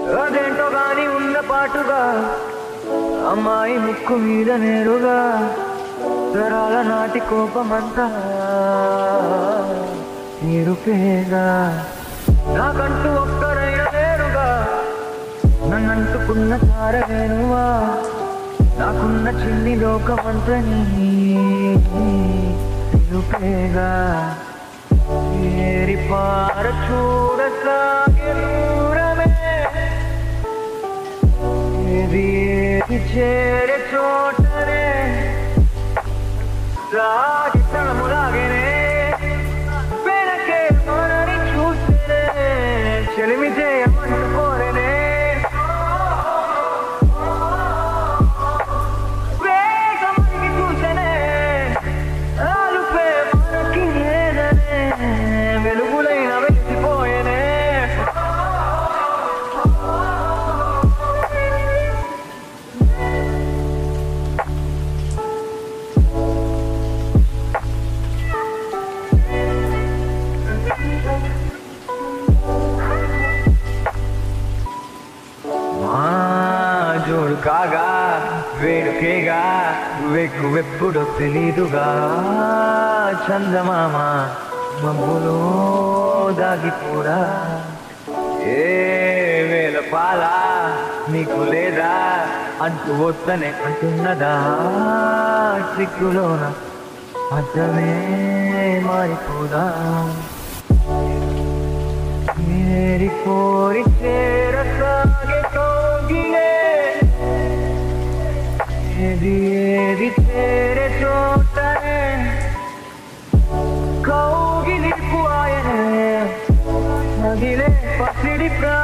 అదేంటో గాని ఉన్న పాటుగా అమ్మాయి ముక్కు మీద నేరుగా తరాల నాటి కోపమంతా నిరుపేగా నాకంటూ ఒక్కరైన వేరుగా నన్నంటుకున్న తారవేనువా నాకున్న చిన్ని లోకమంతా నిరుపేగా ఏరి పార చూడసాగే దూరమే ఏది ఏది చేరే చోటనే సాగి తనములాగేనే వెనకే మనని చూస్తేనే చెలిమి చేయమంటూ కోరేనే వేగమని చూసేనే ఆలుపే మనకి లేదనే వెలుగులైన వెలిసిపోయేనే జోడు కాగా వేడుకేగా వెక్కువెప్పుడో తెలీదుగా చందమామ మబ్బులో దాగిపోడా ఏ వేల పాల నీకు లేదా అంటూ వస్తనే అంటున్నదా సిగ్గులోన అర్థమే మారిపోదా मेरी कोरी तेरा सागे कोगिले ఏది तेरे चोटने कौगिली पुआयने नदिले पसिड़ी